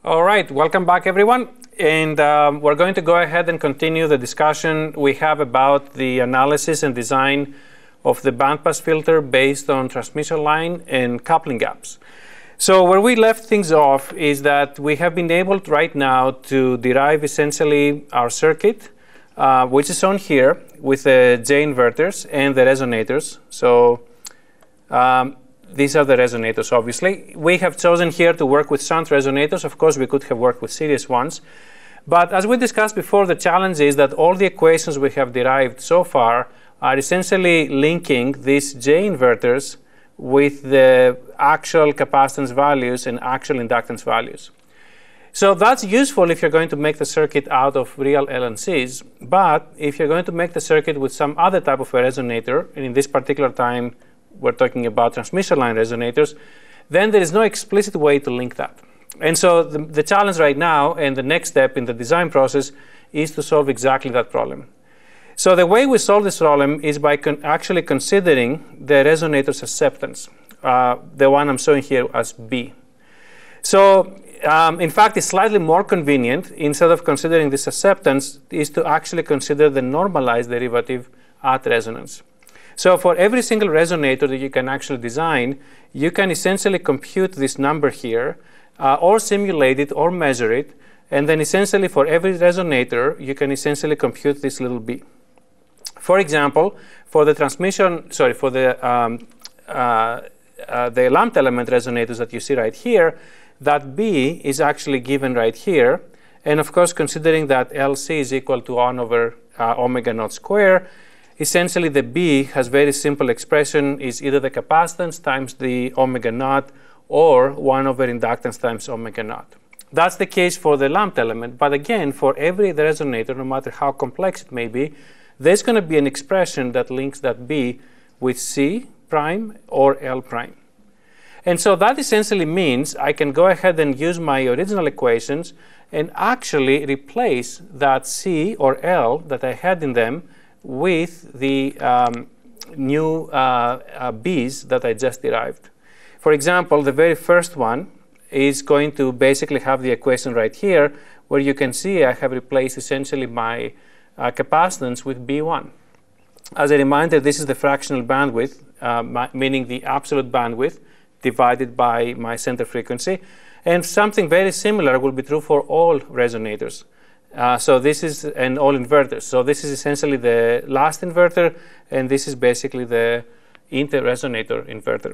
All right, welcome back everyone. And we're going to go ahead and continue the discussion we have about the analysis and design of the bandpass filter based on transmission line and coupling gaps. So where we left things off is that we have been able right now to derive essentially our circuit, which is shown here with the J inverters and the resonators. So these are the resonators, obviously. We have chosen here to work with shunt resonators. Of course, we could have worked with series ones. But as we discussed before, the challenge is that all the equations we have derived so far are essentially linking these J inverters with the actual capacitance values and actual inductance values. So that's useful if you're going to make the circuit out of real LNCs. But if you're going to make the circuit with some other type of a resonator, and in this particular time, we're talking about transmission line resonators, then there is no explicit way to link that. And so the challenge right now and the next step in the design process is to solve exactly that problem. So the way we solve this problem is by actually considering the resonator's acceptance, the one I'm showing here as B. So in fact, it's slightly more convenient, instead of considering this acceptance, is to actually consider the normalized derivative at resonance. So for every single resonator that you can actually design, you can essentially compute this number here, or simulate it or measure it, and then essentially for every resonator, you can essentially compute this little b. For example, for the the lumped element resonators that you see right here, that b is actually given right here, and of course, considering that LC is equal to 1 over omega naught square, essentially the b has very simple expression, is either the capacitance times the omega naught or 1 over inductance times omega naught. That's the case for the lumped element, but again, for every resonator, no matter how complex it may be, there's going to be an expression that links that b with C prime or L prime. And so that essentially means I can go ahead and use my original equations and actually replace that C or L that I had in them with the new B's that I just derived. For example, the very first one is going to basically have the equation right here, where you can see I have replaced essentially my capacitance with B1. As a reminder, this is the fractional bandwidth, meaning the absolute bandwidth divided by my center frequency. And something very similar will be true for all resonators. So this is an all inverters. So this is essentially the last inverter, and this is basically the inter-resonator inverter.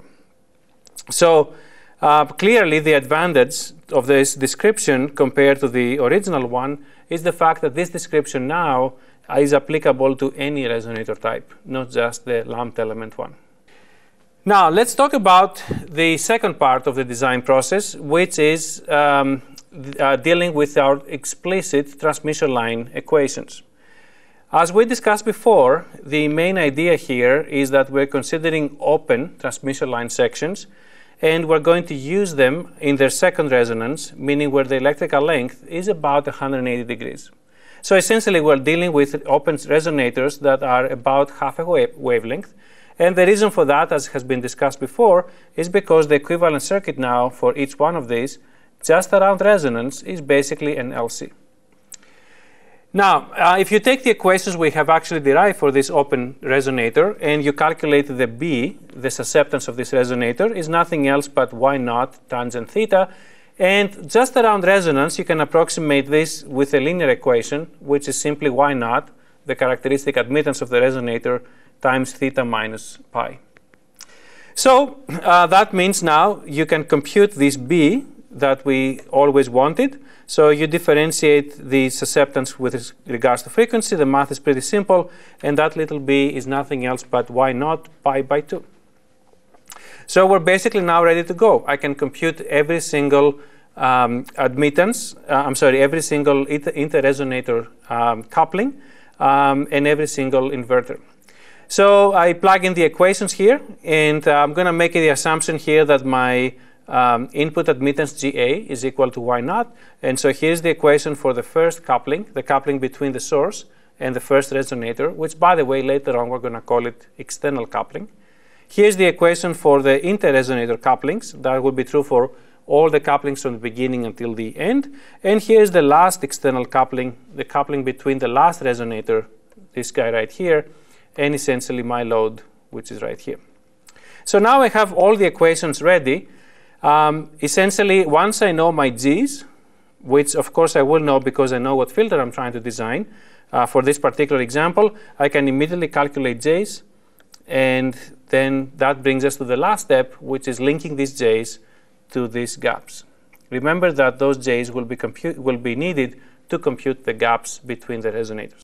So clearly the advantage of this description compared to the original one is the fact that this description now is applicable to any resonator type, not just the lumped element one. Now let's talk about the second part of the design process, which is dealing with our explicit transmission line equations. As we discussed before, the main idea here is that we're considering open transmission line sections, and we're going to use them in their second resonance, meaning where the electrical length is about 180 degrees. So essentially, we're dealing with open resonators that are about half a wavelength. And the reason for that, as has been discussed before, is because the equivalent circuit now for each one of these, just around resonance, is basically an LC. Now, if you take the equations we have actually derived for this open resonator and you calculate the B, the susceptance of this resonator, is nothing else but Y naught tangent theta. And just around resonance, you can approximate this with a linear equation, which is simply Y naught, the characteristic admittance of the resonator, times theta minus pi. So that means now you can compute this B that we always wanted. So you differentiate the susceptance with regards to frequency. The math is pretty simple, and that little b is nothing else but Y naught pi by 2. So we're basically now ready to go. I can compute every single every single inter-resonator coupling and every single inverter. So I plug in the equations here, and I'm going to make the assumption here that my input admittance GA is equal to Y naught. And so here's the equation for the first coupling, the coupling between the source and the first resonator, which, by the way, later on we're going to call it external coupling. Here's the equation for the inter-resonator couplings. That will be true for all the couplings from the beginning until the end. And here's the last external coupling, the coupling between the last resonator, this guy right here, and essentially my load, which is right here. So now I have all the equations ready. Essentially, once I know my G's, which of course I will know because I know what filter I'm trying to design, for this particular example, I can immediately calculate J's, and then that brings us to the last step, which is linking these J's to these gaps. Remember that those J's will be needed to compute the gaps between the resonators.